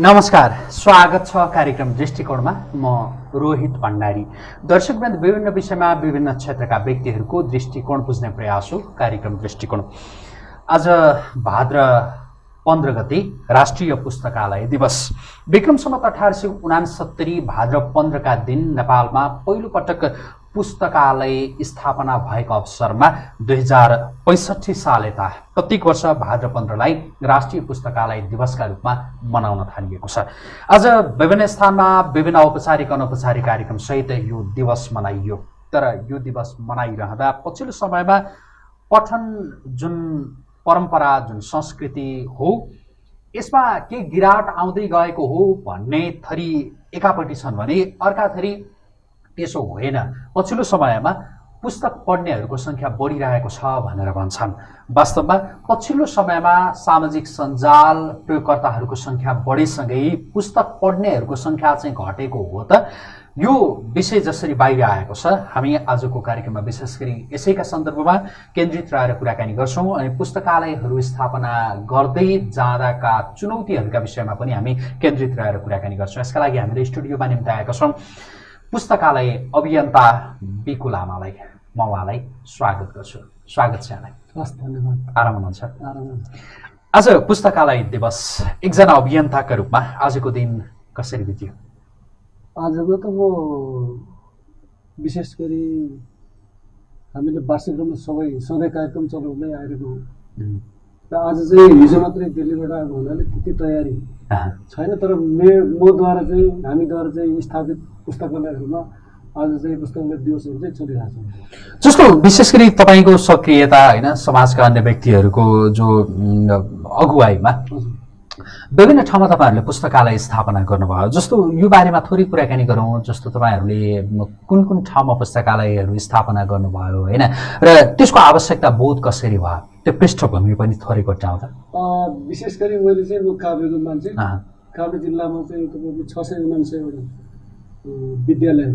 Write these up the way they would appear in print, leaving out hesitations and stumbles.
नमस्कार, स्वागत छ कार्यक्रम दृष्टिकोणमा। म रोहित भण्डारी। दर्शकवृन्द, विभिन्न विषयमा विभिन्न क्षेत्रका व्यक्तिहरूको दृष्टिकोण बुझ्ने प्रयास हो कार्यक्रम दृष्टिकोण। आज भाद्र 15 गते राष्ट्रिय पुस्तकालय दिवस। विक्रम सम्वत 1869 भाद्र 15 का दिन नेपालमा पहिलो पटक पुस्तकालय स्थापना भएको अवसरमा 2065 साल यता प्रत्येक वर्ष भाद्र 15लाई राष्ट्रिय पुस्तकालय दिवसका रूपमा मनाउन थालिएको छ। आज विभिन्न स्थानमा विभिन्न औपचारिक अनौपचारिक कार्यक्रम सहित यो दिवस मनाइयो। तर यो दिवस मनाइरहँदा पछिल्लो समयमा पठन जुन परम्परा, जुन संस्कृति हो, यसमा के गिरावट आउँदै गएको हो भन्ने थरी एकापट्टि छन् भने अर्का थरी त्यसो होइन। पछिल्लो समयमा पुस्तक पढ्नेहरूको संख्या बढिरहेको छ भनेर भन्छन्। वास्तवमा पछिल्लो समयमा सामाजिक सञ्जाल प्रयोगकर्ताहरूको संख्या बढेसँगै पुस्तक पढ्नेहरूको संख्या चाहिँ घटेको हो त। यो विषय जसरी बाहिर आएको छ, हामी आजको कार्यक्रममा विशेष गरी यसैका सन्दर्भमा केन्द्रित रहेर कुराकानी गर्छौं अनि पुस्तकालयहरू स्थापना गर्दै जाँदाका चुनौतीहरूका विषयमा पनि हामी केन्द्रित रहेर कुराकानी गर्छौं। यसका लागि हामीले स्टुडियोमा निम्ति आएका छौं पुस्तकालय अभियन्ता बिकु लामालाई। म उहाँलाई स्वागत गर्छु। स्वागत छ यहाँलाई। हस्, धन्यवाद। आराम हुनुहुन्छ? आराम। आज पुस्तकालय दिवस, एकजना अभियन्ताका रूपमा आजको दिन कसरी बित्यो? आजको त म विशेष गरी हामीले वार्षिक रूपमा सधैँ कार्यक्रम चलाउँदै आइरहेको हो र आज चाहिँ हिजो मात्रै दिल्लीबाट आएको हुनाले त्यति तयारी छैन। तर मद्वारा चाहिँ हामीद्वारा चाहिँ स्थापित पुस्तकालयहरूमा आज चाहिँ पुस्तकालय दिवसहरू चाहिँ चलिरहेको छ। जस्तो विशेष गरी तपाईँको सक्रियता होइन, समाजका अन्य व्यक्तिहरूको जो अगुवाईमा विभिन्न ठाउँमा तपाईँहरूले पुस्तकालय स्थापना गर्नुभयो। जस्तो यो बारेमा थोरै कुराकानी गरौँ। जस्तो तपाईँहरूले कुन कुन ठाउँमा पुस्तकालयहरू स्थापना गर्नुभयो होइन, र त्यसको आवश्यकता बोध कसरी भयो, त्यो पृष्ठभूमि पनि थोरै कोट्याउँदा। विशेष गरी मैले चाहिँ म काभ्रेको मान्छे। काभ्रे जिल्लामा चाहिँ तपाईँको 699 विद्यालयहरू,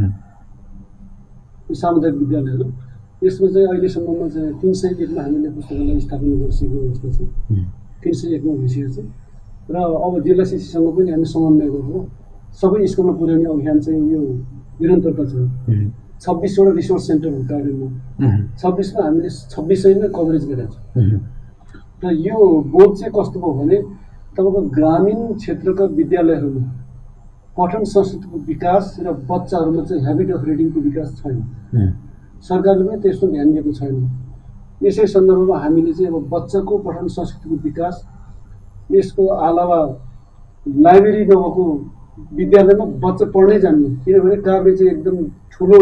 सामुदायिक विद्यालयहरू, यसमा चाहिँ अहिलेसम्ममा चाहिँ 301मा हामीले पुस्तकालय स्थापना गरिसकेको अवस्था छ। 301मा भइसकेको छ र अब जिल्ला शिक्षासँग पनि हामी समन्वय गरेर सबै स्कुलमा पुर्याउने अभियान चाहिँ यो निरन्तरता छ। 26वटा रिसोर्स सेन्टरहरू काभ्रेमा, 26मा हामीले 2600 कभरेज गरेका छौँ। र यो बोध चाहिँ कस्तो भयो भने तपाईँको ग्रामीण क्षेत्रका विद्यालयहरूमा पठन संस्कृतिको विकास र बच्चाहरूमा चाहिँ ह्याबिट अफ रिडिङको विकास छैन। सरकारले पनि त्यस्तो ध्यान दिएको छैन। यसै सन्दर्भमा हामीले चाहिँ अब बच्चाको पठन संस्कृतिको विकास, यसको अलावा लाइब्रेरी नभएको विद्यालयमा बच्चा पढ्नै जान्ने, किनभने काभ्रे चाहिँ एकदम ठुलो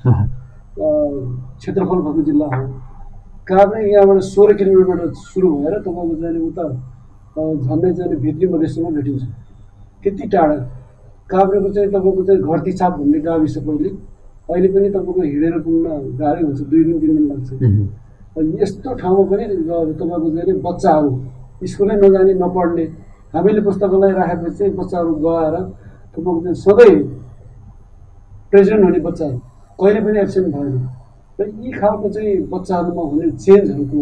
क्षेत्रफल भएको जिल्ला हो। काभ्रे यहाँबाट 16 किलोमिटरबाट सुरु भएर तपाईँको जाने उता झन्डै जाने भित्री मधेससम्म भेटिन्छ। त्यति टाढा काभ्रेको चाहिँ तपाईँको चाहिँ घरतीछाप भन्ने गाविस अहिले पनि तपाईँको हिँडेर पुग्न गाह्रै हुन्छ, 2 दिन 3 दिन लाग्छ। यस्तो ठाउँमा पनि तपाईँको चाहिँ बच्चाहरू स्कुलै नजाने, नपढ्ने, हामीले पुस्तकालय राखेपछि चाहिँ बच्चाहरू गएर तपाईँको चाहिँ सधैँ प्रेजेन्ट हुने बच्चाहरू कहिले पनि एब्सेन्ट भएन। र यी खालको चाहिँ बच्चाहरूमा हुने चेन्जहरूको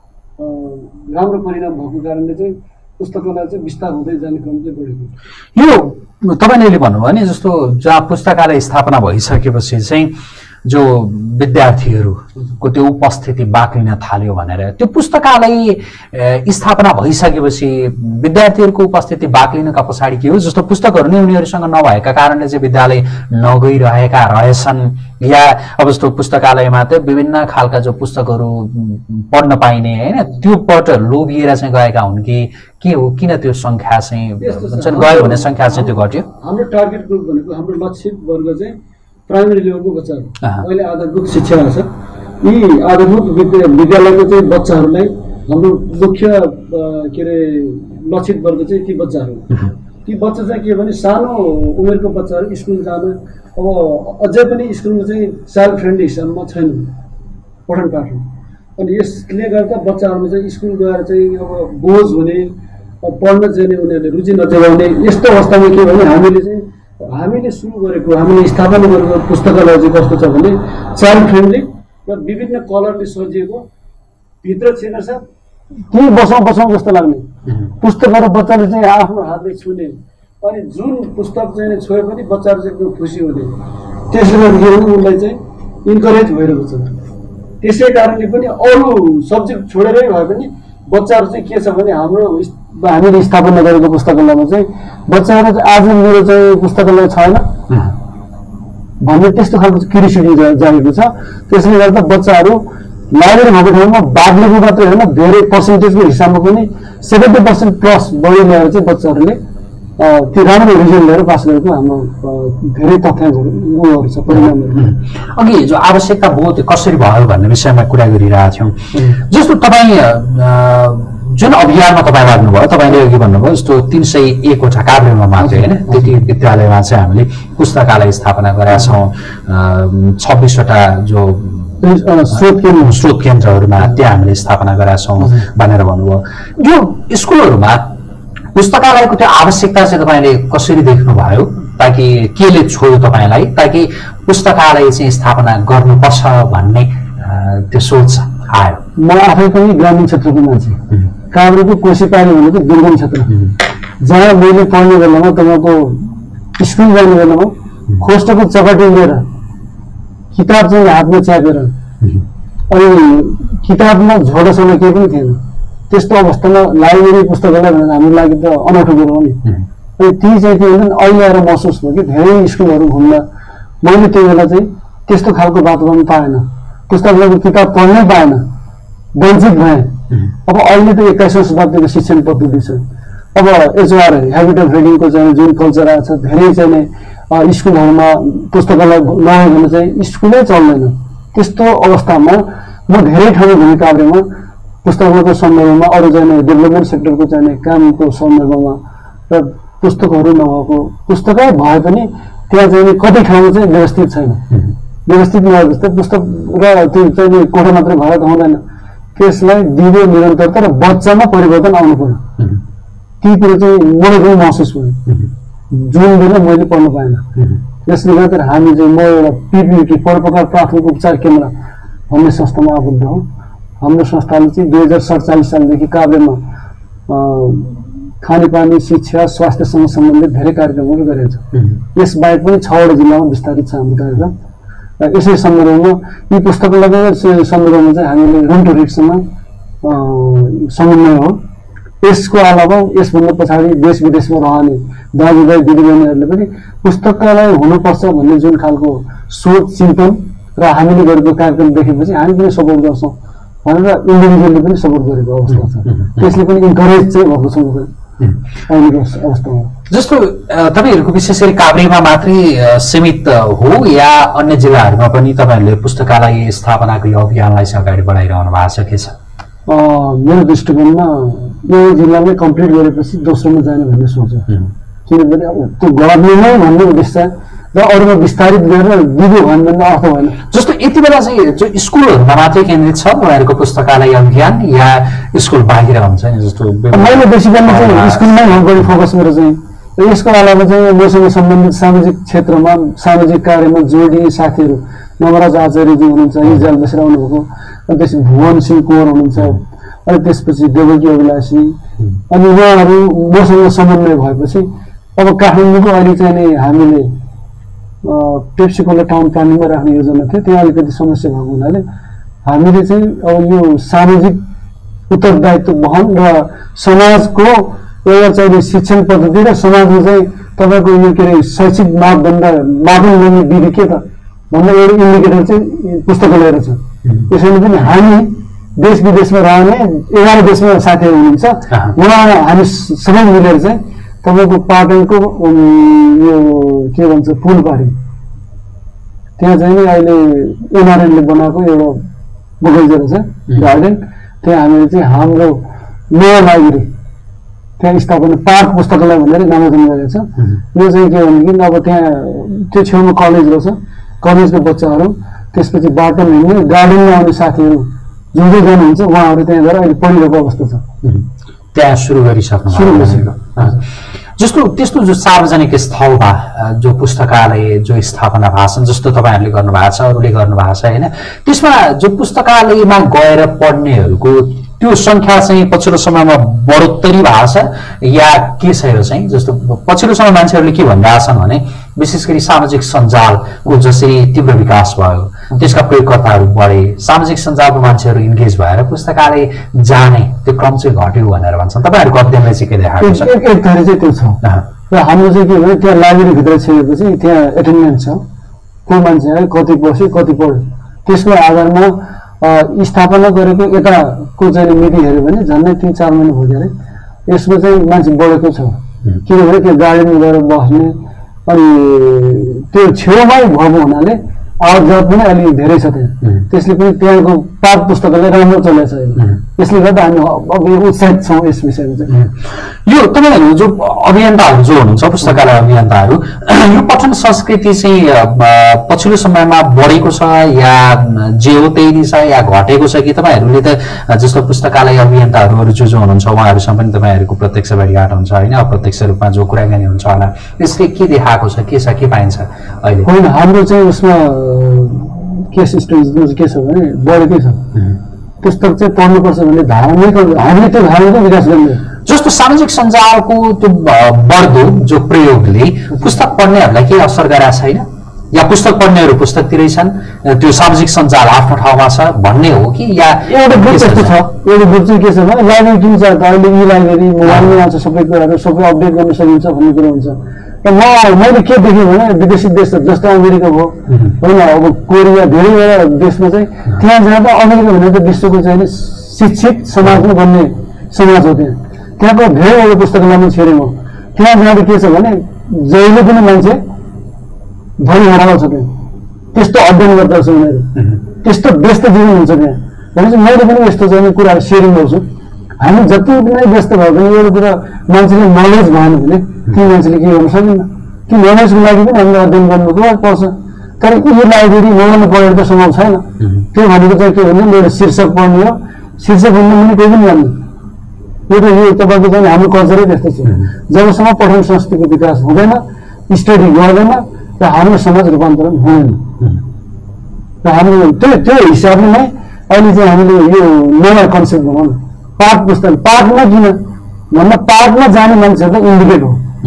राम्रो परिणाम भएको कारणले चाहिँ पुस्तकालय चाहिँ विस्तार हुँदै जाने क्रम चाहिँ बढेको। यो तपाईँले भन्नुभयो नि, जस्तो जहाँ पुस्तकालय स्थापना भइसकेपछि चाहिँ जो विद्यार्थीहरूको त्यो उपस्थिति बाक्लिन थाल्यो भनेर, त्यो पुस्तकालय स्थापना भइसकेपछि विद्यार्थीहरूको उपस्थिति बाक्लिनका पछाडि के हो? जस्तो पुस्तकहरू नै उनीहरूसँग नभएका कारणले चाहिँ विद्यालय नगइरहेका रहेछन्, या अब जस्तो पुस्तकालयमा त विभिन्न खालका जो पुस्तकहरू पढ्न पाइने होइन, त्योबाट लोभिएर चाहिँ गएका हुन् कि के हो? किन त्यो संख्या चाहिँ गयो भने संख्या चाहिँ त्यो घट्यो? हाम्रो टार्गेट ग्रुप भनेको, हाम्रो लक्षित वर्ग चाहिँ प्राइमेरी लेभलको बच्चाहरू। अहिले आधारभूत शिक्षा छ। यी आधारभूत विद्यालयको चाहिँ बच्चाहरूलाई हाम्रो मुख्य के अरे लक्षित वर्ग चाहिँ ती बच्चाहरू। ती बच्चा चाहिँ के भने सानो उमेरको बच्चाहरू स्कुल जान अब अझै पनि स्कुलमा चाहिँ चाइल्ड फ्रेन्डली हिसाबमा छैन पठन पाठन। अनि यसले गर्दा बच्चाहरूमा चाहिँ स्कुल गएर चाहिँ अब बोझ हुने, पढ्न जाने उनीहरूले रुचि नजगाउने, यस्तो अवस्थामा के भने हामीले सुरु गरेको, हामीले स्थापना गरेको पुस्तकालय चाहिँ कस्तो छ भने चाइल्ड फ्रेन्डली र विभिन्न कलरले सजिएको, भित्र छेना छ केही बसौँ जस्तो लाग्ने पुस्तकहरू बच्चाले चाहिँ आफ्नो हातले छुने अनि जुन पुस्तक चाहिँ छोए पनि बच्चाहरू चाहिँ एकदम खुसी हुने त्यसले गर्दाखेरि उनलाई चाहिँ इन्करेज भइरहेको छ त्यसै कारणले पनि अरू सब्जेक्ट छोडेरै भए पनि बच्चाहरू चाहिँ के छ भने हामीले स्थापना गरेको पुस्तकालयमा चाहिँ बच्चाहरू आज मेरो चाहिँ पुस्तकालय छैन भन्ने त्यस्तो खालको क्युरियोसिटी जागेको छ त्यसले गर्दा बच्चाहरू लाइब्रेरी भएको ठाउँमा बाग्लेको मात्रै होइन धेरै पर्सेन्टेजको हिसाबमा पनि 70% प्लस बढी ल्याएर चाहिँ बच्चाहरूले त्यो राम्रो रिजल्ट लिएर पास गरेको हाम्रो धेरै तथ्याङ्कहरू छ परिणामहरू। अघि जो आवश्यकता बोध कसरी भयो भन्ने विषयमा कुरा गरिरहेका थियौँ जस्तो तपाईँ जुन अभियानमा तपाईँ लाग्नुभयो तपाईँले अघि भन्नुभयो जस्तो 301 वटा काभ्रेमा मात्रै होइन त्यति विद्यालयमा चाहिँ हामीले पुस्तकालय स्थापना गरेका छौँ 26 वटा जो स्रोत केन्द्रहरूमा त्यहाँ हामीले स्थापना गरेका छौँ भनेर भन्नुभयो। यो स्कुलहरूमा पुस्तकालयको त्यो आवश्यकता चाहिँ तपाईँले कसरी देख्नुभयो ताकि केले छोयो तपाईँलाई ताकि पुस्तकालय चाहिँ स्थापना गर्नुपर्छ भन्ने त्यो सोच आयो? म आफै पनि ग्रामीण क्षेत्रको मान्छे काभ्रेको कोसीपानी भनेको दुर्गम क्षेत्र जहाँ मैले पढ्ने बेलामा तपाईँको स्कुल जाने बेलामा खोस्टको चकटी लिएर किताब चाहिँ हातमा च्यापेर अनि किताबमा झोडोसँग केही पनि थिएन त्यस्तो अवस्थामा लाइब्रेरी पुस्तकालय भनेर हाम्रो लागि त अनौठो कुरो हो नि। अनि ती चाहिँ के भन्छ अहिले आएर महसुस भयो कि धेरै स्कुलहरू घुम्दा मैले त्यो बेला चाहिँ त्यस्तो खालको वातावरण पाएन पुस्तकालयको किताब पढ्नै पाएन वञ्चित भएँ। अब अहिले त 21औं शताब्दीको शिक्षण पद्धति छ अब एचआर ह्याबिट अफ रिडिङको चाहिँ जुन कल्चर आएको छ धेरै चाहिँ स्कुलहरूमा पुस्तकालय नआयो भने चाहिँ स्कुलै चल्दैन त्यस्तो अवस्थामा म धेरै ठाउँ घुमेँ काभ्रेमा पुस्तकालयको सन्दर्भमा अरू चाहिँ डेभलपमेन्ट सेक्टरको चाहिँ कामको सन्दर्भमा र पुस्तकहरू नभएको पुस्तकै भए पनि त्यहाँ चाहिँ कति ठाउँमा चाहिँ व्यवस्थित छैन व्यवस्थित नभए जस्तै पुस्तक र त्यो चाहिँ कोठा मात्रै भएर त हुँदैन त्यसलाई दिँदै निरन्तरता र बच्चामा परिवर्तन आउनु पर्यो ती कुरो चाहिँ मलाई पनि महसुस भयो जुन बेला मैले पढ्नु पाएन। त्यसले गर्दा हामी चाहिँ म एउटा पिपियुटी परोपकार प्राथमिक उपचार केन्द्र भन्ने संस्थामा आबद्ध हौँ। हाम्रो संस्थाले चाहिँ 2047 सालदेखि काभ्रेमा खानेपानी शिक्षा स्वास्थ्यसँग सम्बन्धित धेरै कार्यक्रमहरू गरेको छ। यसबाहेक पनि 6वटा जिल्लामा विस्तारित छ हाम्रो कार्यक्रम। यसै सन्दर्भमा यी पुस्तकालयको सन्दर्भमा चाहिँ हामीले रन टु रिडसँग समन्वय हो। यसको अलावा यसभन्दा पछाडि देश विदेशमा रहने दाजुभाइ दिदीबहिनीहरूले पनि पुस्तकालय हुनुपर्छ भन्ने जुन खालको सोच चिन्तन र हामीले गरेको कार्यक्रम देखेपछि हामी पनि सपोर्ट गर्छौँ भनेर इन्डिभिजुअलले पनि सपोर्ट गरेको अवस्था छ। त्यसले पनि इन्करेज चाहिँ भएको छ अहिलेको अवस्थामा। जस्तो तपाईँहरूको विशेष गरी काभ्रेमा मात्रै सीमित हो या अन्य जिल्लाहरूमा पनि तपाईँहरूले पुस्तकालय स्थापनाको यो अभियानलाई चाहिँ अगाडि बढाइरहनु भएको छ के छ? मेरो दृष्टिकोणमा यो जिल्लालाई कम्प्लिट गरेपछि दोस्रोमा जाने भन्ने सोच हो किनभने अब त्यो गर्ने नै भन्ने उद्देश्य र अरूमा विस्तारित गरेर दिदो भन्ने अर्थ भएन। जस्तो यति बेला चाहिँ जो स्कुलहरूमा मात्रै केन्द्रित छ तपाईँहरूको पुस्तकालय अभियान या स्कुल बाहिर हुन्छ नि? जस्तो मैले बेसिकली चाहिँ स्कुलमै हो बढी फोकस मेरो चाहिँ र यसको अलावा चाहिँ मसँग सम्बन्धित सामाजिक क्षेत्रमा सामाजिक कार्यमा जोडिने साथीहरू नवराज आचार्यजी हुनुहुन्छ इजाल बसेर आउनुभएको अनि त्यसपछि भुवन सिंह कोर हुनुहुन्छ अनि त्यसपछि देवकी अभिलाषी अनि उहाँहरू मसँग समन्वय भएपछि अब काठमाडौँको अहिले चाहिँ नि हामीले पेप्सीकोला टाउन प्लानिङमा राख्ने योजना थियो त्यहाँ अलिकति समस्या भएको हुनाले हामीले चाहिँ अब यो सामाजिक उत्तरदायित्व वहन र समाजको एउटा चाहिँ शिक्षण पद्धति र समाजमा चाहिँ तपाईँको यो के अरे शैक्षिक मापन गर्ने विधि के त भन्दा एउटा इन्डिकेटर चाहिँ पुस्तकालय रहेछ। त्यसैले पनि हामी देश विदेशमा रहने 11 देशमा साथीहरू हुनुहुन्छ उहाँ हामी सबै मिलेर चाहिँ तपाईँको पाटनको यो के भन्छ पुलबारी त्यहाँ चाहिँ नि अहिले एनआरएनले बनाएको एउटा बगैँचा रहेछ गार्डन त्यहाँ हामीले चाहिँ हाम्रो नयाँ लाइब्रेरी त्यहाँ स्थापना पार्क पुस्तकालय भनेर नामाकरण गरेको छ। यो चाहिँ के भनेदेखि अब त्यहाँ त्यो छेउमा कलेज रहेछ कलेजको बच्चाहरू त्यसपछि बाटोमा हिँड्ने गार्डनमा आउने साथीहरू जो जो जानुहुन्छ उहाँहरू त्यहाँ गएर अहिले पढिरहेको अवस्था छ त्यहाँ सुरु गरिसक्नु। जस्तो त्यस्तो जो सार्वजनिक स्थलमा जो पुस्तकालय जो स्थापना भएको छन् जस्तो तपाईँहरूले गर्नुभएको छ अरूले गर्नुभएको छ होइन त्यसमा जो पुस्तकालयमा गएर पढ्नेहरूको त्यो संख्या चाहिँ पछिल्लो समयमा बढोत्तरी भएको छ या के छ यो चाहिँ? जस्तो पछिल्लो समय मान्छेहरूले के भनिरहेछन् भने विशेष गरी सामाजिक सञ्जालको जसरी तीव्र विकास भयो त्यसका प्रयोगकर्ताहरू बढे, सामाजिक सञ्जालको मान्छेहरू इन्गेज भएर पुस्तकालय जाने त्यो क्रम चाहिँ घट्यो भनेर भन्छन्। तपाईँहरूको अध्ययनले चाहिँ के देखाएको छ? एक थरी चाहिँ त्यो छ र हाम्रो चाहिँ के भने त्यहाँ लाइब्रेरीभित्र छिरेपछि त्यहाँ एटेन्डेन्स छ, को मान्छे कति बस्यो कति पढ्यो, त्यसको आधारमा स्थापना गरेको यताको चाहिँ मिति हेऱ्यो भने झन्डै 3-4 महिना भयो अरे यसमा चाहिँ मान्छे बढेको छ। किनभने त्यो गाडीमा गएर बस्ने अनि त्यो छेउमै भएको हुनाले आवत जावत पनि अलिक धेरै छ त्यहाँ, त्यसले पनि त्यहाँको पाठ पुस्तकालय राम्रो चलेको छ अहिले। यसले गर्दा हामी अब उत्साहित छौँ यस विषयमा चाहिँ। यो तपाईँहरू जो अभियन्ताहरू जो हुनुहुन्छ पुस्तकालय अभियन्ताहरू, यो पठन संस्कृति चाहिँ पछिल्लो समयमा बढेको छ या जे हो त्यही नै छ या घटेको छ कि तपाईँहरूले त जस्तो पुस्तकालय अभियन्ताहरू जो हुनुहुन्छ उहाँहरूसँग पनि तपाईँहरूको प्रत्यक्ष भेटघाट हुन्छ होइन, अप्रत्यक्ष रूपमा जो कुराकानी हुन्छ होला, यसले के देखाएको छ, के पाइन्छ अहिले? होइन, हाम्रो चाहिँ उसमा केस स्टडिज के छ भने बढेकै छ। पुस्तक चाहिँ पढ्नुपर्छ भन्ने धारणा हामीले त्यो धारणा विकास गर्ने। जस्तो सामाजिक सञ्जालको त्यो बढ्दो जो प्रयोगले पुस्तक पढ्नेहरूलाई केही असर गराएको छैन या पुस्तक पढ्नेहरू पुस्तकतिरै छन्, त्यो सामाजिक सञ्जाल आफ्नो ठाउँमा छ भन्ने हो कि या एउटा ग्रुप यस्तो छ? एउटा ग्रुप चाहिँ के छ भने लाइब्रेरी किन छ त अहिले ई लाइब्रेरी मोबाइलमा आउँछ, सबै कुराहरू सबै अपडेट गर्न सकिन्छ भन्ने कुरा हुन्छ। र मैले के देखेँ भने विदेशी देश जस्तो अमेरिका भयो होइन, अब कोरिया धेरैवटा देशमा चाहिँ त्यहाँ जाँदा अमेरिका भने त विश्वको चाहिँ शिक्षित समाजमा बन्ने समाज हो। त्यहाँको धेरैवटा पुस्तकालयमा छिरेँ म। त्यहाँ जाँदा के छ भने जहिले पनि मान्छे भरि हराएको छ त्यहाँ, त्यस्तो अध्ययन गर्दछ उनीहरू, त्यस्तो व्यस्त जीवन हुन्छ त्यहाँ। भनेपछि मैले पनि यस्तो चाहिँ कुराहरू सेयरिङ गर्छु। हामी जति नै व्यस्त भयो भने एउटा कुरा मान्छेले नलेज भएन भने ती मान्छेले के गर्न सकिन्न। ती नलेजको लागि पनि हामीले अध्ययन गर्नुको पर्छ। तर यो लाइब्रेरी मोबाइलमा पढेर त सम्भव छैन। त्यो भनेको चाहिँ के भने एउटा शीर्षक पढ्ने हो, शीर्षक भन्ने पनि केही पनि जान्दैन। यो तपाईँको चाहिँ हाम्रो कल्चरै त्यस्तो छ। जबसम्म पठन संस्कृतिको विकास हुँदैन, स्टडी गर्दैन र हाम्रो समाज रूपान्तरण हुँदैन। र हाम्रो त्यो हिसाबले नै अहिले चाहिँ हामीले यो नयाँ कन्सेप्ट बनाउँ न, पाठ पुस्तक। पाठमा किन भन्दा पाठमा जाने मान्छेहरू त इन्डिकेट हो।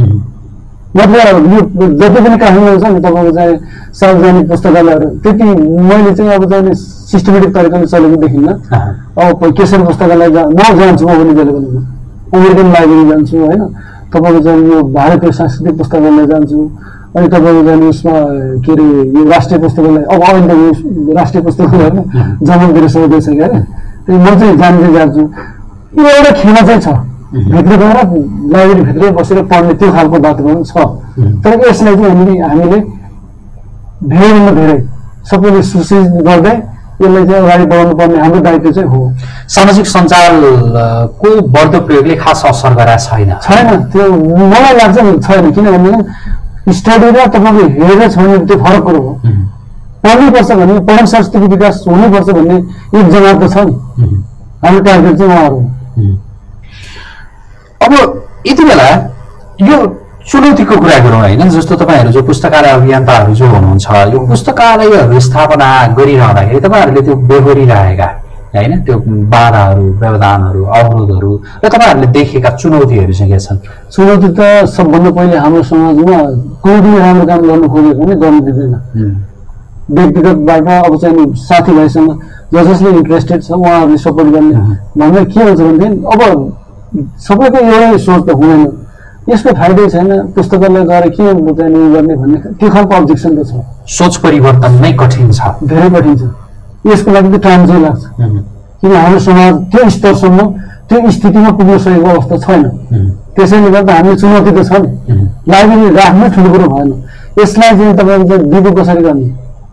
मतलब यो जति पनि काठमाडौँ छ नि तपाईँको चाहिँ सार्वजनिक पुस्तकालयहरू त्यति मैले चाहिँ अब चाहिँ सिस्टमेटिक तरिकाले चलेको देखिन्न। अब केशर पुस्तकालय म जान्छु, म पनि बेला बेलामा अमेरिकन लाइब्रेरी जान्छु होइन, तपाईँको चाहिँ यो भारतीय सांस्कृतिक पुस्तकालय जान्छु, अनि तपाईँको चाहिँ उसमा के अरे यो राष्ट्रिय पुस्तकालय, अब अहिले त राष्ट्रिय पुस्तकालय होइन जमनतिर सोध्दैछ क्या अरे, त्यही म चाहिँ जान्छु। यो एउटा खेमा चाहिँ छ, भित्र गएर लाइब्रेरीभित्रै बसेर पढ्ने त्यो खालको वातावरण छ। तर यसलाई चाहिँ हामीले धेरैभन्दा धेरै सबैले सूचित गर्दै यसलाई चाहिँ अगाडि बढाउनु पर्ने हाम्रो दायित्व चाहिँ हो। सामाजिक सञ्जालको बढ्दो प्रयोगले खास असर गराएको छैन? त्यो मलाई लाग्छ छैन। किनभने स्टडी र तपाईँको हेरेर छोड्ने त्यो फरक कुरो हो। पढ्नुपर्छ भने पठन संस्कृतिको विकास हुनुपर्छ भन्ने एक जमात त छ नि, हाम्रो टार्गेट चाहिँ उहाँहरू हो। अब यति बेला यो चुनौतीको कुरा गरौँ होइन, जस्तो तपाईँहरू जो पुस्तकालय अभियन्ताहरू जो हुनुहुन्छ, यो पुस्तकालयहरू स्थापना गरिरहँदाखेरि तपाईँहरूले त्यो बेहोरिरहेका होइन त्यो बाधाहरू, व्यवधानहरू, अवरोधहरू र तपाईँहरूले देखेका चुनौतीहरू चाहिँ के छन्? चुनौती त सबभन्दा पहिले हाम्रो समाजमा कुनै पनि राम्रो काम गर्नु खोजेको पनि गर्नु दिँदैन। व्यक्तिगतबाट अब चाहिँ साथीभाइसँग जसले इन्ट्रेस्टेड छ उहाँहरूले सपोर्ट गर्ने भन्दा के हुन्छ भनेदेखि अब सबैको एउटै सोच त हुँदैन, यसको फाइदै छैन, पुस्तकालय गएर के चाहिँ गर्ने भन्ने त्यो खालको अब्जेक्सन त छ। सोच परिवर्तन नै कठिन छ, धेरै कठिन छ। यसको लागि त टाइम चाहिँ लाग्छ, किन हाम्रो समाज त्यो स्तरसम्म त्यो स्थितिमा पुग्न सकेको अवस्था छैन। त्यसैले गर्दा हामीले चुनौती त छ नि, लाइब्रेरी राख्नु ठुलो कुरो भएन। यसलाई चाहिँ तपाईँको चाहिँ दिगो कसरी गर्ने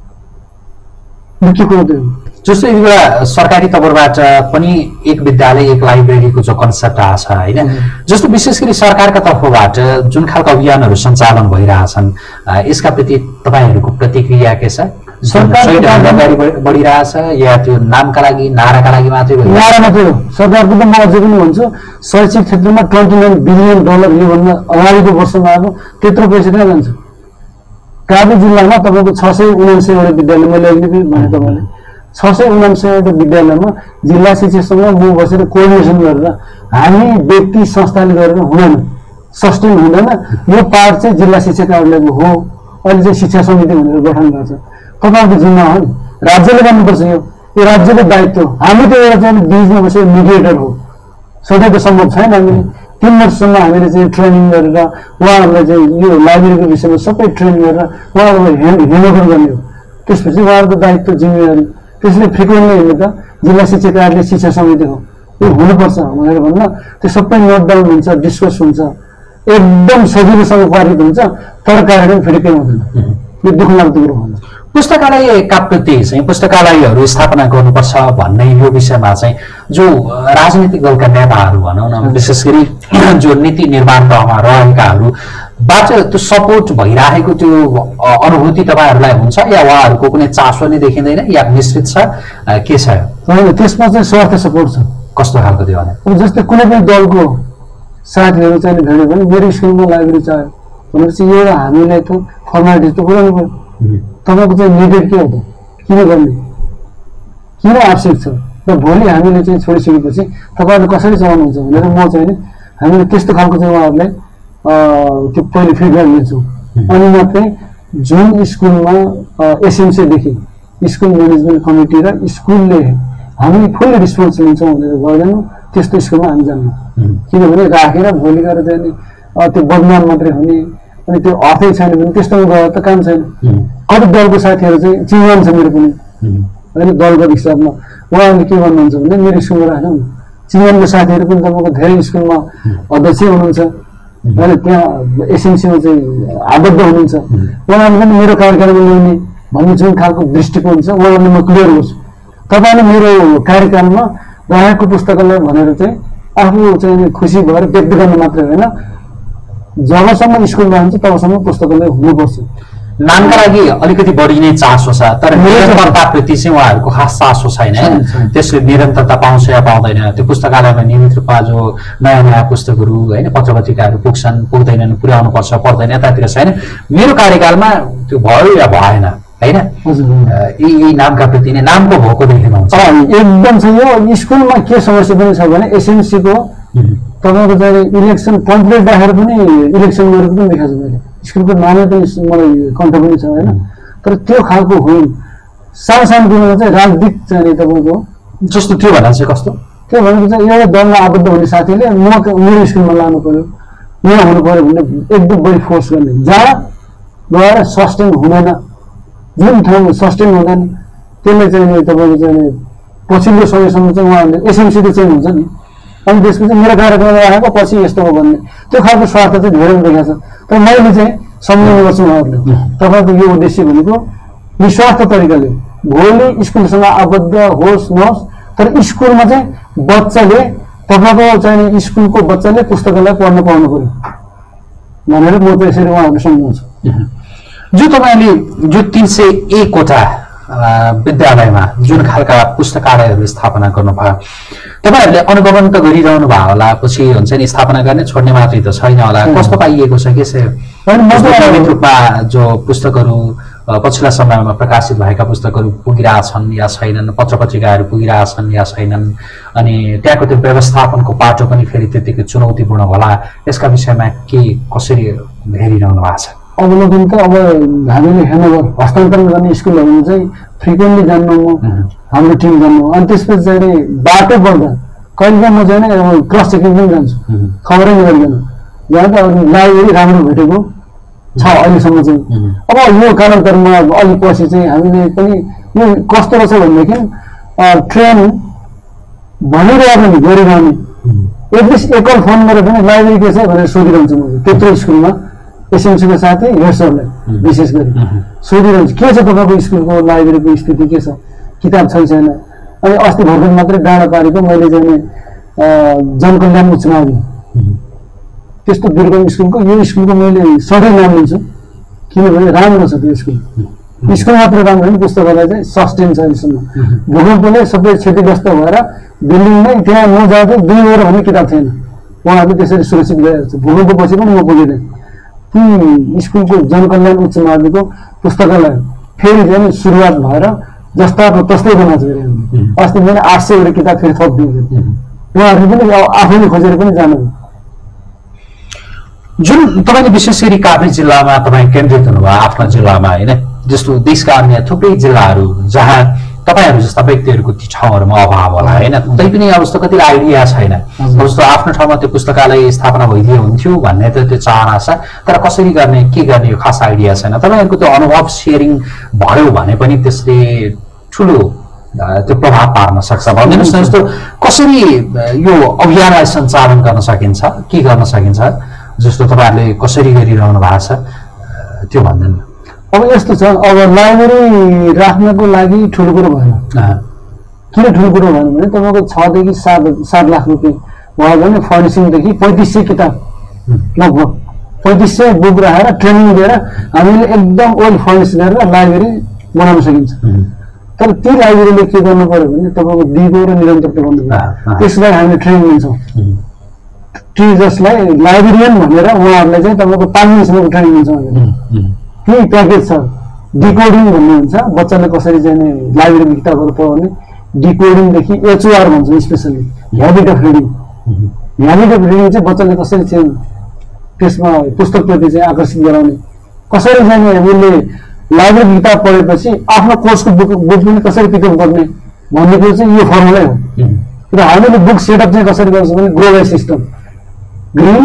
मुख्य कुरो त्यो हो। जस्तो यति बेला सरकारी तवरबाट पनि एक विद्यालय एक लाइब्रेरीको जो कन्सेप्ट आएको छ होइन, जस्तो विशेष गरी सरकारका तर्फबाट जुन खालको अभियानहरू सञ्चालन भइरहेछन् यसका प्रति तपाईँहरूको प्रतिक्रिया के छ? अगाडि बढिरहेछ या त्यो नामका लागि नाराका लागि मात्रै नारा मात्रै हो? सरकारको त म अझै पनि भन्छु शैक्षिक क्षेत्रमा $29 बिलियन योभन्दा अगाडिको वर्षमा आएको त्यत्रो पैसा कहाँ जान्छ? काभ्रे जिल्लामा तपाईँको 679 वटा विद्यालय, मैले अहिले पनि भने तपाईँले 699वटा विद्यालयमा जिल्ला शिक्षकसँग म बसेर कोअर्डिनेसन गरेर हामी व्यक्ति संस्थाले गरेर हुँदैन, सस्टेन हुँदैन, यो पार्ट चाहिँ जिल्ला शिक्षा कार्यालयको हो, अहिले चाहिँ शिक्षा समिति भनेर गठन गर्छ। तपाईँको जिम्मा हो नि, राज्यले गर्नुपर्छ। यो राज्यको दायित्व हो। हामी त एउटा चाहिँ बिचमा बसेर मिडिएटर हो, सधैँ त सम्भव छैन। हामीले 3 वर्षसम्म हामीले चाहिँ ट्रेनिङ गरेर उहाँहरूलाई चाहिँ यो लाइब्रेरीको विषयमा सबै ट्रेनिङ गरेर उहाँहरूलाई हेन्डओभर गर्ने हो। त्यसपछि उहाँहरूको दायित्व जिम्मेवारी, त्यसले फ्रिक्वेन्टली हेर्नु त जिल्ला शिक्षा कार्यालय शिक्षा समिति हो, यो हुनुपर्छ भनेर भन्न त्यो सबै नोट डाउन हुन्छ, डिस्कस हुन्छ, एकदम सजिलोसँग पारित हुन्छ, तर कार्यान्वयन फेरि केही हुँदैन। यो दुःख लाग्दो कुरो हुन्छ। पुस्तकालयका प्रति चाहिँ पुस्तकालयहरू स्थापना गर्नुपर्छ भन्ने यो विषयमा चाहिँ जो राजनीतिक दलका नेताहरू भनौँ न, विशेष गरी जो नीति निर्माण तहमा रहेकाहरूबाट त्यो सपोर्ट भइरहेको त्यो अनुभूति तपाईँहरूलाई हुन्छ या उहाँहरूको कुनै चासो नै देखिँदैन या मिश्रित छ, के छ? त्यसमा चाहिँ स्वार्थ सपोर्ट छ। कस्तो खालको त्यो भने? जस्तै कुनै पनि दलको साथीहरू चाहिँ भेट्यो भने मेरो स्कुलमा लाइब्रेरी चाहियो भनेपछि यो हामीलाई त फर्मालिटी त पुऱ्याउनु पर्यो। तपाईँको चाहिँ निडेड के हो त, किन गर्ने, किन आवश्यक छ र भोलि हामीले चाहिँ छोडिसकेपछि तपाईँहरूले कसरी चलाउनुहुन्छ भनेर म चाहिँ नि हामीले त्यस्तो खालको चाहिँ उहाँहरूलाई त्यो पहिले फिडब्याक लिन्छौँ। अनि मात्रै जुन स्कुलमा एसएमसीदेखि स्कुल म्यानेजमेन्ट कमिटी र स्कुलले हामी फुल्ली रिस्पोन्स लिन्छौँ भनेर गर्दैनौँ, त्यस्तो स्कुलमा हामी जान्दैनौँ। किनभने राखेर भोलि गएर चाहिँ नि त्यो बदनाम मात्रै हुने, अनि त्यो अर्थै छैन भने त्यस्तोमा गएर त काम छैन। कति दलको साथीहरू चाहिँ चिन्जान छ मेरो पनि होइन, दलको हिसाबमा उहाँहरूले के गर्नुहुन्छ भने मेरो स्कुलमा राख्नु, चिन्जानको साथीहरू पनि तपाईँको धेरै स्कुलमा अध्यक्ष हुनुहुन्छ होइन, त्यहाँ एसएमसीमा चाहिँ आबद्ध हुनुहुन्छ, उहाँहरूले पनि मेरो कार्यक्रममा ल्याउने भन्ने जुन खालको दृष्टिकोण छ उहाँहरूले म क्लियर गर्छु। तपाईँले मेरो कार्यक्रममा राखेको पुस्तकालय भनेर चाहिँ आफू चाहिँ खुसी भएर व्यक्त गर्न मात्रै होइन, जबसम्म स्कुल रहन्छ तबसम्म पुस्तकालय हुनुपर्छ। नामका लागि अलिकति बढी नै चासो छ, तर निरन्तरताप्रति चाहिँ उहाँहरूको खास चासो छैन। त्यसले निरन्तरता पाउँछ या पाउँदैन, त्यो पुस्तकालयमा नियमित रूपमा जो नयाँ नयाँ पुस्तकहरू होइन पत्र पत्रिकाहरू पुग्दैनन्, पुर्याउनु पर्छ पर्दैन यतातिर छैन। मेरो कार्यकालमा त्यो भयो या भएन होइन, यही नामका प्रति नै नामको भोको देखेन हुन्छ एकदम छ। यो स्कुलमा के समस्या पनि छ भने एसएमसीको तपाईँको चाहिँ इलेक्सन पम्पलेट राखेर पनि इलेक्सन गरेको पनि देखाएको छ मैले। स्कुलको नामै पनि मलाई कन्ठ पनि छ होइन, तर त्यो खालको होइन। सानो सानो कुरामा चाहिँ राजनीतिक चाहिँ तपाईँको जस्तो त्यो भन्दा चाहिँ कस्तो, त्यो भनेको चाहिँ एउटा दलमा आबद्ध हुने साथीले मेरो स्कुलमा लानु पर्यो, यहाँ हुनु पर्यो भन्ने एकदम बढी फोर्स गर्ने, जहाँ गएर सस्टेन हुँदैन, जुन ठाउँमा सस्टेन हुँदैन त्यसले चाहिँ तपाईँको चाहिँ पछिल्लो समयसम्म चाहिँ उहाँहरूले एसएमसी त चेन्ज हुन्छ नि, अनि त्यसपछि मेरो कार्यक्रममा राखेको पछि यस्तो हो भन्ने त्यो खालको स्वार्थ चाहिँ धेरै देखाएको छ। तर मैले चाहिँ सम्झाउने गर्छु उहाँहरूले तपाईँको यो उद्देश्य भनेको निस्वार्थ तरिकाले भोलि स्कुलसँग आबद्ध होस् नहोस्, तर स्कुलमा चाहिँ बच्चाले तपाईँको चाहिँ स्कुलको बच्चाले पुस्तकालय पढ्न पाउनु पर्यो भनेर म त यसरी उहाँहरूले सम्झाउँछु। जो तपाईँले जो 301वटा विद्यालयमा जुन खालका पुस्तकालयहरू स्थापना गर्नुभयो, तपाईँहरूले अनुगमन त गरिरहनु भयो होला, पछि हुन्छ नि स्थापना गर्ने छोड्ने मात्रै त छैन होला, कस्तो पाइएको छ के छ? नियमित रूपमा जो पुस्तकहरू पछिल्ला समयमा प्रकाशित भएका पुस्तकहरू पुगिरहेछन् या छैनन्, पत्र पत्रिकाहरू पुगिरहेछन् या छैनन्, अनि त्यहाँको त्यो व्यवस्थापनको बाटो पनि फेरि त्यतिकै चुनौतीपूर्ण होला, यसका विषयमा के कसरी हेरिरहनु भएको छ? अवलोकन त अब हामीले हेर्नु हस्तान्तरण गर्ने स्कुलहरूमा चाहिँ फ्रिक्वेन्टली जान्नु हाम्रो टिम जान्नु, अनि त्यसपछि चाहिँ बाटो बढ्दा कहिले म चाहिँ अब क्रस चेकिङ पनि जान्छु, खबरै नगरिकन जहाँ त लाइब्रेरी राम्रो भेटेको छ अहिलेसम्म चाहिँ। अब यो कालान्तरमा अलिक पछि चाहिँ हामीले पनि यो कस्तो रहेछ भनेदेखि ट्रेन भनिरहने गरिरहने एटलिस्ट एकल फोन गरेर पनि लाइब्रेरी के छ भनेर सोधिरहन्छु म त्यत्रो स्कुलमा एसएमसीको साथै हेड सरलाई विशेष गरी सोधिरहन्छु के छ तपाईँको स्कुलको लाइब्रेरीको स्थिति के छ, किताब छ छैन। अनि अस्ति भर्खर मात्रै डाँडा पारेको मैले चाहिँ जनकल्याण उच्च माध्यमिक त्यस्तो दुर्गम स्कुलको यो स्कुलको मैले सधैँ नाम लिन्छु, किनभने राम्रो छ त्यो स्कुल। स्कुल मात्र राम्रो होइन, पुस्तकालय चाहिँ सस्टेन छ अहिलेसम्म। भूकम्पले सबै क्षतिग्रस्त भएर बिल्डिङमै त्यहाँ नजाँदै 2 ओभर भन्ने किताब थिएन, उहाँहरूले त्यसरी सुरक्षित गरिरहेको छ। भूकम्पपछि पनि म पुगेन ती स्कुलको जनकल्याण उच्च माध्यमिकको पुस्तकालय फेरि चाहिँ सुरुवात भएर जस्ताको तस्तै बनाएको गरे हामीले अस्ति पनि 800 वटा किताब फेरि थपिदियो उहाँहरूले पनि आफैले खोजेर पनि जानुभयो जुन तपाईँले विशेष गरी काभ्रे जिल्लामा तपाईँ केन्द्रित हुनुभयो आफ्नो जिल्लामा होइन जस्तो देशका अन्य थुप्रै जिल्लाहरू जहाँ तपाईँहरू जस्ता व्यक्तिहरूको ती ठाउँहरूमा अभाव होला होइन तैपनि अब जस्तो कतिलाई आइडिया छैन अब जस्तो आफ्नो ठाउँमा त्यो पुस्तकालय स्थापना भइदिए हुन्थ्यो भन्ने त त्यो चाहना छ तर कसरी गर्ने के गर्ने यो खास आइडिया छैन तपाईँहरूको त्यो अनुभव सेयरिङ भयो भने पनि त्यसले ठुलो त्यो प्रभाव पार्न सक्छ भनिदिनुहोस् न जस्तो कसरी यो अभियानलाई सञ्चालन गर्न सकिन्छ के गर्न सकिन्छ जस्तो तपाईँहरूले कसरी गरिरहनु भएको छ त्यो भन्दैन अब यस्तो छ अब लाइब्रेरी राख्नको लागि ठुलो कुरो भएन किन ठुलो कुरो भएन भने तपाईँको 6 देखि 7 लाख रुपियाँ भयो भने फर्निसिङदेखि 3500 किताब लगभग 3500 बुक राखेर ट्रेनिङ दिएर हामीले एकदम वेल फर्निस गरेर लाइब्रेरी बनाउन सकिन्छ तर ती लाइब्रेरीले के गर्नु पर्यो भने तपाईँको दिगो र निरन्तरता गर्नु पर्यो त्यसलाई हामीले ट्रेनिङ दिन्छौँ टिचर्सलाई लाइब्रेरियन भनेर उहाँहरूलाई चाहिँ तपाईँको 5 महिनासम्मको ट्रेनिङ दिन्छौँ हामीले त्यही प्याकेज छ डिकोडिङ भन्ने हुन्छ बच्चाले कसरी चाहिँ लाइब्रेरी किताबहरू पढाउने डिकोडिङदेखि एचओआर भन्छ specially habit of reading habit of reading चाहिँ बच्चाले कसरी चाहिँ त्यसमा पुस्तकप्रति चाहिँ आकर्षित गराउने कसरी चाहिँ हामीले लाइब्रेरी किताब पढेपछि आफ्नो कोर्सको बुक पनि कसरी पिकअप गर्ने भन्ने कुरो चाहिँ यो फर्मुलै हो र हामीले बुक सेटअप चाहिँ कसरी गर्छौँ भने ग्रो बाई सिस्टम ग्रिन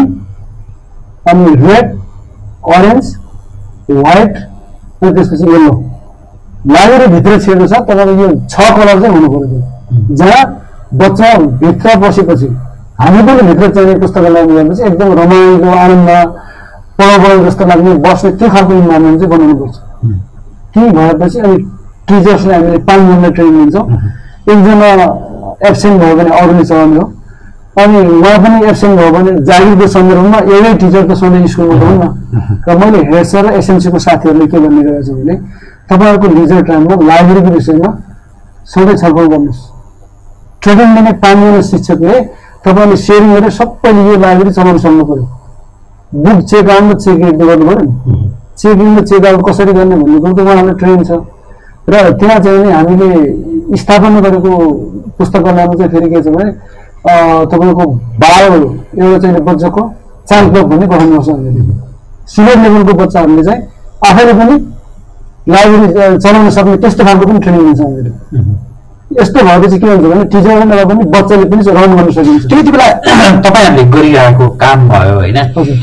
अनि रेड अरेन्ज व्हाइट अनि त्यसपछि येल्लो लाइब्रेरी भित्र छिरेको छ तपाईँको यो 6 कलर चाहिँ हुनु पर्यो जहाँ बच्चा भित्र बसेपछि हामी पनि भित्र चाहिने पुस्तकालयमा गएपछि एकदम रमाइलो आनन्द पढाउ जस्तो लाग्ने बस्ने त्यो खालको इन्भाइरोमेन्ट चाहिँ बनाउनुपर्छ त्यही भएपछि अनि टिचर्सलाई हामीले 5 महिना ट्रेनिङ दिन्छौँ एकजना एब्सेन्ट भयो भने अरूले चलाउने हो अनि उहाँ पनि एब्सेन्ट भयो भने जागिरको सन्दर्भमा एउटै टिचर त सधैँ स्कुलमा हुन् न र मैले हेड सर र एसएमसीको साथीहरूले के भन्ने गरेको छु भने तपाईँहरूको लिजर टाइममा लाइब्रेरीको विषयमा सधैँ छलफल गर्नुहोस् ट्रेनिङ दिने 5 जना शिक्षकले तपाईँले सेयरिङ गरेर सबैले यो लाइब्रेरी चलाउन सक्नु पर्यो बुक चेक आउट र चेक आउट गर्नु पर्यो नि चेक इन र चेक आउट कसरी गर्ने भन्ने कुरो त उहाँहरूलाई ट्रेनिङ छ र त्यहाँ चाहिँ नि हामीले स्थापना गरेको पुस्तकालयमा चाहिँ फेरि के छ भने तपाईँको बायो एउटा चाहिँ बच्चाको चाइल्ड क्लब भन्ने गराउनुपर्छ हामीले सिनियर लेभलको बच्चाहरूले चाहिँ आफैले पनि लाइब्रेरी चलाउन सक्ने त्यस्तो खालको पनि ट्रेनिङ दिन्छ हामीले यस्तो भएपछि के हुन्छ भने टिचरले पनि बच्चाले पनि रन गर्न सकिन्छ त्यति बेला तपाईँहरूले गरिरहेको काम भयो होइन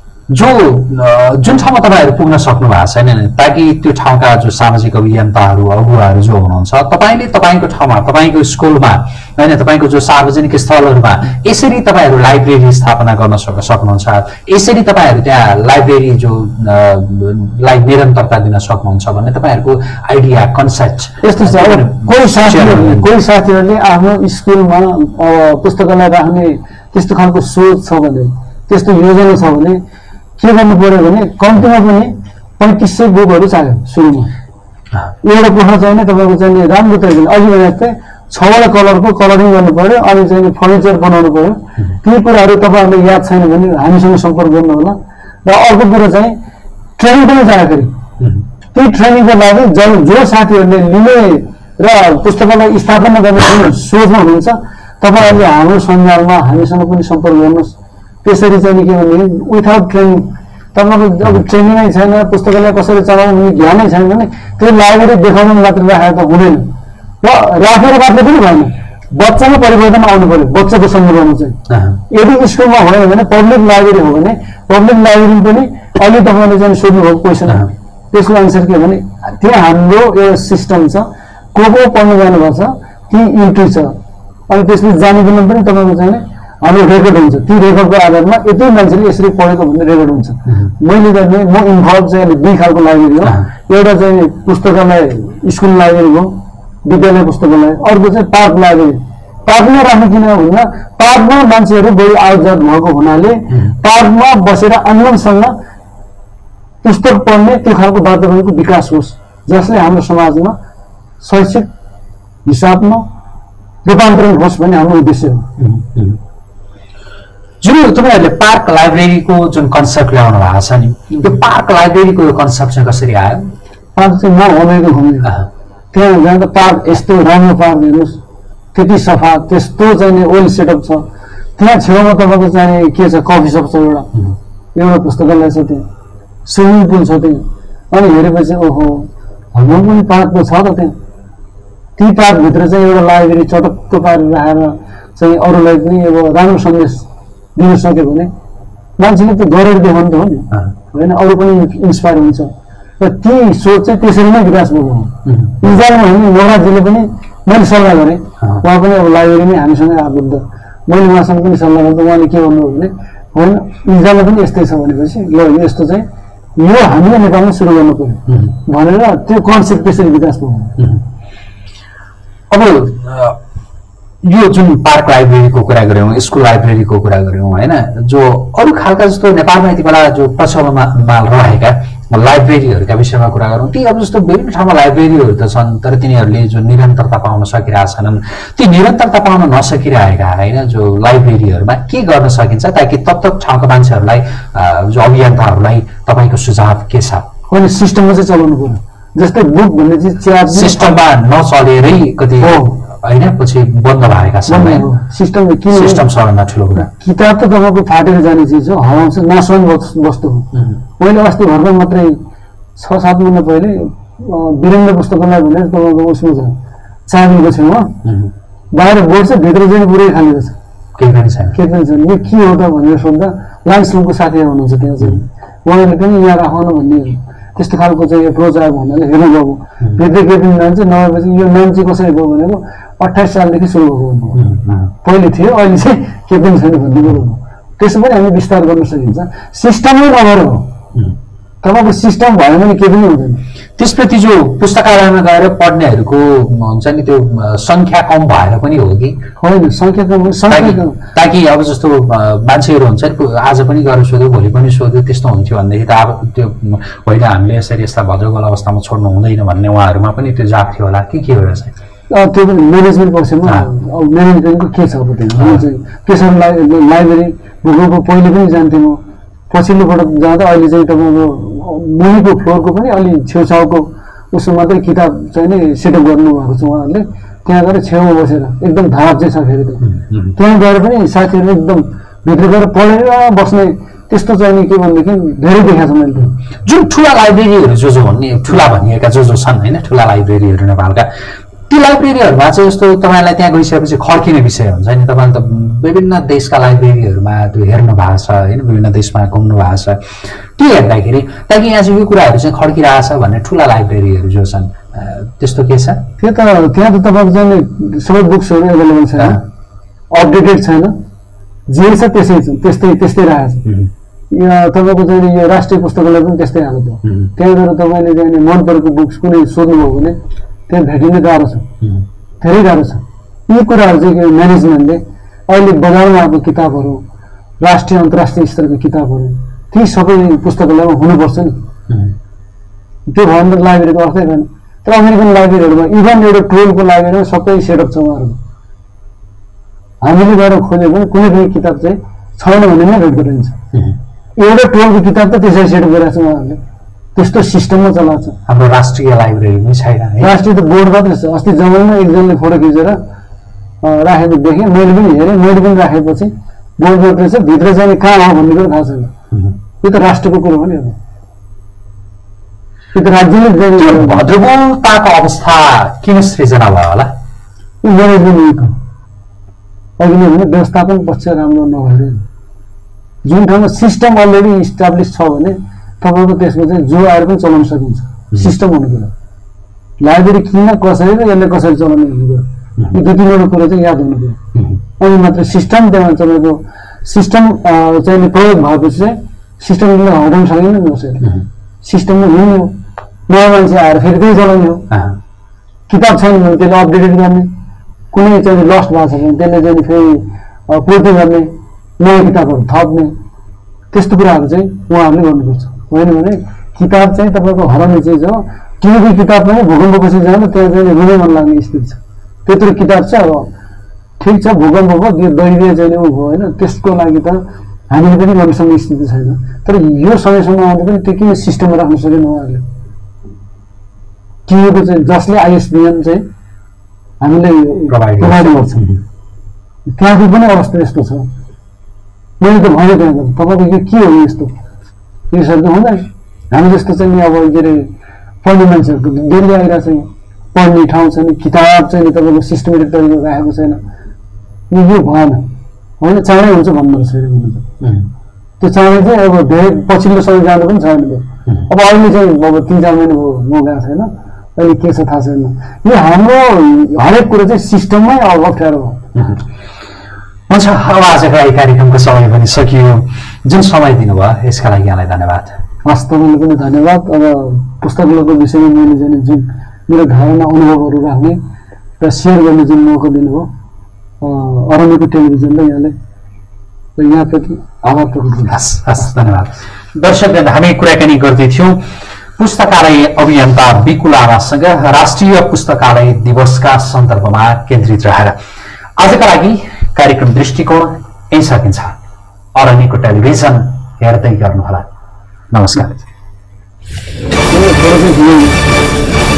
जुन ठाउँमा तपाईँहरू पुग्न सक्नु भएको छैन ताकि त्यो ठाउँका जो सामाजिक अभियन्ताहरू अगुवाहरू जो हुनुहुन्छ तपाईँले तपाईँको ठाउँमा तपाईँको स्कुलमा होइन तपाईँको जो सार्वजनिक स्थलहरूमा यसरी तपाईँहरू लाइब्रेरी स्थापना गर्न सक्नुहुन्छ यसरी तपाईँहरू त्यहाँ लाइब्रेरी जो लाई निरन्तरता दिन सक्नुहुन्छ भन्ने तपाईँहरूको आइडिया कन्सेप्ट यस्तो छ कोही साथीहरूले आफ्नो स्कुलमा पुस्तकालय राख्ने त्यस्तो खालको सोच छ भने त्यस्तो योजना छ भने के गर्नु पर्यो भने कम्तीमा पनि 3500 बुकहरू चाहियो सुरुमा एउटा कोठा चाहिने तपाईँको चाहिँ राम्रो तरिकाले अघि भने जस्तै 6 वटा कलरको कलरिङ गर्नु पर्यो अनि चाहिँ फर्निचर बनाउनु पर्यो ती कुराहरू तपाईँहरूले याद छैन भने हामीसँग सम्पर्क गर्नु होला र अर्को कुरा चाहिँ ट्रेनिङ पनि जाँदाखेरि त्यही ट्रेनिङको लागि जो साथीहरूले लिने र पुस्तकालय स्थापना गर्ने सोचमा हुनुहुन्छ तपाईँहरूले हाम्रो सञ्जालमा हामीसँग पनि सम्पर्क गर्नुहोस् त्यसरी चाहिँ के भने विथआउट ट्रेनिङ तपाईँको अब ट्रेनिङै छैन पुस्तकालय कसरी चलाउनु ज्ञानै छैन भने त्यो लाइब्रेरी देखाउनु मात्र राखेर त हुँदैन र राखेर मात्र पनि भएन बच्चामा परिवर्तन आउनु पर्यो बच्चाको सन्दर्भमा चाहिँ यदि स्कुलमा भयो भने पब्लिक लाइब्रेरी हो भने पब्लिक लाइब्रेरी पनि अहिले तपाईँले चाहिँ सोध्नुभएको क्वेसन त्यसको आन्सर के भने त्यहाँ हाम्रो एउटा सिस्टम छ को पढ्नु जानुभएको छ ती इन्ट्री छ अनि त्यसपछि जानेबिना पनि तपाईँको चाहिँ हाम्रो रेकर्ड हुन्छ ती रेकर्डको आधारमा यति मान्छेले यसरी पढेको भन्ने रेकर्ड हुन्छ मैले गर्ने म इन्भल्भ चाहिँ अहिले 2 खालको लाइब्रेरी हो एउटा चाहिँ पुस्तकालय स्कुल लाइब्रेरी हो विद्यालय पुस्तकालय अर्को चाहिँ पार्क लाइब्रेरी पार्कमा राख्नु किन भन्दा पार्कमा मान्छेहरू बढी आवतजात भएको हुनाले पार्कमा बसेर आन्दोलनसँग पुस्तक पढ्ने त्यो खालको वातावरणको विकास होस् जसले हाम्रो समाजमा शैक्षिक हिसाबमा रूपान्तरण होस् भन्ने हाम्रो उद्देश्य हो जुन तपाईँहरूले पार्क लाइब्रेरीको जुन कन्सेप्ट ल्याउनु भएको छ नि त्यो पार्क लाइब्रेरीको यो कन्सेप्ट चाहिँ कसरी आयो पार्क चाहिँ म घुमेको त्यहाँ जाँदा पार्क यस्तो राम्रो पार्क हेर्नुहोस्, त्यति सफा, त्यस्तो चाहिँ ओल्ड सेटअप छ। त्यहाँ छेउमा तपाईँको चाहिँ के छ, कफी सप छ, एउटा पुस्तकालय छ, त्यहाँ स्विमिङ पुल छ त्यहाँ। अनि हेरेपछि ओहो हाम्रो पनि पार्क त छ त त्यहाँ। ती पार्कभित्र चाहिँ एउटा लाइब्रेरी चटक्क पारेर राखेर चाहिँ अरूलाई पनि अब राम्रो सन्देश दिन सक्यो भने मान्छेले त गरेर देखाउनु त हो नि होइन, अरू पनि इन्सपायर हुन्छ। र ती सोच चाहिँ त्यसरी नै विकास भएको हो। इन्जालमा हामी मोराजीले पनि मैले सल्लाह गरेँ, उहाँ पनि अब लाइब्रेरीमै हामीसँगै आबद्ध, मैले उहाँसँग पनि सल्लाह गर्दा उहाँले के भन्नुभयो भने होइन इन्जालमा पनि यस्तै छ भनेपछि ल यस्तो चाहिँ यो हामीले नेपालमा सुरु गर्नु पर्यो भनेर त्यो कन्सेप्ट त्यसरी विकास भयो। अब यो जुन पार्क लाइब्रेरीको कुरा गऱ्यौँ, स्कुल लाइब्रेरीको कुरा गऱ्यौँ होइन, जो अरू खालका जस्तो नेपालमा यति बेला जो प्रचलनमा रहेका लाइब्रेरीहरूका विषयमा कुरा गरौँ, ती अब जस्तो विभिन्न ठाउँमा लाइब्रेरीहरू त छन्, तर तिनीहरूले जो निरन्तरता पाउन सकिरहेछन्, ती निरन्तरता पाउन नसकिरहेका होइन जो लाइब्रेरीहरूमा के गर्न सकिन्छ ताकि तत्त ठाउँका मान्छेहरूलाई जो अभियन्ताहरूलाई तपाईँको सुझाव के छ? अनि सिस्टममा चाहिँ चलाउनु पर्यो। जस्तै बुक भन्ने चिज सिस्टममा नचलेरै कति होइन पछि बन्द भएका छन्। सिस्टम किन सिस्टम सबभन्दा ठुलो कुरा। किताब त तपाईँको फाटेर जाने चिज हो, हराउँछ, नासवान वस्तु हो। मैले अस्ति भर्खर मात्रै 6-7 महिना पहिले वीरेन्द्र पुस्तकालय भनेर तपाईँको उसमा छ चाँदीको छेउमा बाहिर बोर्ड छ, भित्र चाहिँ पुरै खाली रहेछ, केही पनि छैन। यो के हो त भनेर सोद्धा लायन्स क्लबको साथी हुनुहुन्छ त्यहाँ चाहिँ, उहाँले पनि यहाँ राखौँ भन्ने त्यस्तो खालको चाहिँ एप्रोच आयो भन्नाले हेर्नु गएको। भित्र केही पनि नाम चाहिँ नभएपछि यो नाम चाहिँ कसरी भयो भनेको 28 सालदेखि सुरु भएको पहिले थियो, अहिले चाहिँ केही पनि छैन भन्ने कुरो हो। त्यसो पनि हामी विस्तार गर्न सकिन्छ, सिस्टमै नभएर हो। तपाईँको सिस्टम भयो भने केही पनि हुँदैन। त्यसप्रति जो पुस्तकालयमा गएर पढ्नेहरूको हुन्छ नि त्यो सङ्ख्या कम भएर पनि हो कि होइन? सङ्ख्या कम ताकि अब जस्तो मान्छेहरू हुन्छ नि आज पनि गएर सोध्यो भोलि पनि सोध्यो त्यस्तो हुन्थ्यो भनेदेखि त अब त्यो होइन हामीले यसरी यस्ता भजगोल अवस्थामा छोड्नु हुँदैन भन्ने उहाँहरूमा पनि त्यो जाग थियो होला कि के हो रहेछ? त्यो पनि म्यानेजमेन्ट पक्षमा अब म्यानेजमेन्टको के छ अब चाहिँ त्यसरी लाइब्रेरी भूगोलको पहिले पनि जान्थेँ म, पछिल्लोबाट जाँदा अहिले चाहिँ तपाईँको मुनिको फ्लोरको पनि अलि छेउछाउको उसमा मात्रै किताब चाहिँ नै सेटअप गर्नुभएको छ उहाँहरूले। त्यहाँ गएर छेउमा बसेर एकदम धाप चाहिँ छ फेरि त त्यहाँ गएर पनि साथीहरू एकदम भित्र गएर पढेर बस्ने त्यस्तो चाहिँ नि के भनेदेखि धेरै देखाएको छ मैले। जुन ठुला लाइब्रेरीहरू जो भन्ने ठुला भनिएका जो छन् होइन ठुला लाइब्रेरीहरू नेपालका, ती लाइब्रेरीहरूमा चाहिँ यस्तो तपाईँलाई त्यहाँ गइसकेपछि खड्किने विषय हुन्छ नि। तपाईँले त विभिन्न देशका लाइब्रेरीहरूमा त्यो हेर्नु भएको छ होइन, विभिन्न देशमा घुम्नु भएको छ, त्यो हेर्दाखेरि ताकि यहाँ चाहिँ यो कुराहरू चाहिँ खड्किरहेछ भन्ने ठुला लाइब्रेरीहरू जो छन् त्यस्तो के छ? त्यो त त्यहाँ त तपाईँको चाहिँ सबै बुक्सहरू एभाइलेबल छैन, अपडेटेड छैन, जे छ त्यसै छ, त्यस्तै रहेको छ। यहाँ तपाईँको चाहिँ यो राष्ट्रिय पुस्तकालय पनि त्यस्तै हालत हो। त्यहाँ गएर तपाईँले चाहिँ मन परेको बुक्स कुनै सोध्नुभयो भने त्यहाँ भेटिन गाह्रो छ, धेरै गाह्रो छ। यी कुराहरू चाहिँ म्यानेजमेन्टले अहिले बजारमा आएको किताबहरू, राष्ट्रिय अन्तर्राष्ट्रिय स्तरका किताबहरू ती सबै पुस्तकालयमा हुनुपर्छ नि। त्यो भयो भने त लाइब्रेरीको अर्थै छैन। तर अमेरिकन लाइब्रेरीहरूमा इभन एउटा 12को लाइब्रेरीमा सबै सेटअप छ उहाँहरूको। हामीले गएर खोज्यो भने कुनै पनि किताब चाहिँ छैन भने नै भेट गरिन्छ। एउटा 12को किताब त त्यसरी सेटअप गरिरहेको छ उहाँहरूले, त्यस्तो सिस्टममा चलाएको छ। हाम्रो राष्ट्रिय लाइब्रेरी नै छैन, राष्ट्रिय त बोर्ड मात्रै छ। अस्ति जमानामा एकजनाले फोटो खिचेर राखेको देखेँ, मैले पनि हेरेँ, मैले पनि राखेपछि बोर्ड मात्रै छ, भित्र चाहिँ कहाँ हो भन्ने कुरो थाहा छैन। यो त राष्ट्रको कुरो हो नि, अब यो त राज्यले भद्रगोलताको अवस्था किन सृजना भयो होला? यो म्यानेजमेन्ट अघि नै भने व्यवस्थापन पक्ष राम्रो नभएर, जुन ठाउँमा सिस्टम अलरेडी इस्टाब्लिस छ भने तपाईँको त्यसमा चाहिँ जो आएर पनि चलाउन सकिन्छ। सिस्टम हुनु पर्यो, लाइब्रेरी किन कसरी र यसले कसरी चलाउने हुनु पर्यो, यी 2-3वटा कुरो चाहिँ याद हुनु पर्यो। अनि मात्र सिस्टम त्यहाँ तपाईँको सिस्टम चाहिँ प्रयोग भएपछि चाहिँ सिस्टमले हटाउन सकिँदैन नि कसैले। सिस्टममा हिँड्ने हो, नयाँ मान्छे आएर फेरि त्यही चलाउने हो। किताब छैन भने त्यसले अपडेटेड गर्ने, कुनै चाहिँ लस्ट भएको छ भने त्यसले चाहिँ फेरि पूर्ति गर्ने, नयाँ किताबहरू थप्ने, त्यस्तो कुराहरू चाहिँ उहाँहरूले गर्नुपर्छ। होइन भने किताब चाहिँ तपाईँको हराउने चिज हो। किनकि किताब पनि भूकम्पपछि जाँदा त्यहाँ चाहिँ रुँदै मन लाग्ने स्थिति छ। त्यत्रो किताब छ, अब ठिक छ भूकम्प भयो, त्यो दैवीय चाहिँ ऊ भयो होइन, त्यसको लागि त हामीले पनि गर्न सक्ने स्थिति छैन। तर यो समयसम्म आउँदा पनि त्यो किन सिस्टममा राख्न सकेन उहाँहरूले? टिएको चाहिँ जसले आइएसबिएन चाहिँ हामीले Provide प्रोभाइड गर्छौँ त्यहाँको पनि अवस्था यस्तो छ मैले त भने त्यहाँ तपाईँको यो के हो यस्तो यसरी त हुँदैन हामी जस्तो चाहिँ नि अब के अरे पढ्ने मान्छेहरूको डेली आएर चाहिँ पढ्ने ठाउँ छैन किताब चाहिँ नि तपाईँको सिस्टमेटिक तरिकाले राखेको छैन यो भएन होइन चाँडै हुन्छ भन्नु रहेछ हुनु त त्यो चाँडै चाहिँ अब धेरै पछिल्लो समय जानु पनि छैन अब अहिले चाहिँ अब 3-4 महिना भयो म गएको छैन अहिले के छ थाहा छैन यो हाम्रो हरेक कुरो चाहिँ सिस्टममै अब अप्ठ्यारो हो हुन्छ अब आजको यो कार्यक्रमको समय पनि सकियो जुन समय दिनुभयो यसका लागि यहाँलाई धन्यवाद हस् तपाईँलाई पनि धन्यवाद अब पुस्तकको विषयमा मैले चाहिँ जुन मेरो धारणा अनुभवहरू राख्ने र सेयर गर्ने जुन मौका दिनुभयो अरण्यको टेलिभिजनलाई यहाँप्रति आभार प्रकट गर्छु हस् धन्यवाद दर्शकवृन्द हामी कुराकानी गर्दैथ्यौँ पुस्तकालय अभियन्ता विकुल आमासँग राष्ट्रिय पुस्तकालय दिवसका सन्दर्भमा केन्द्रित रहेर आजका लागि कार्यक्रम दृष्टिकोण यही सकिन्छ अरण्यको टेलिभिजन हेर्दै गर्नुहोला नमस्कार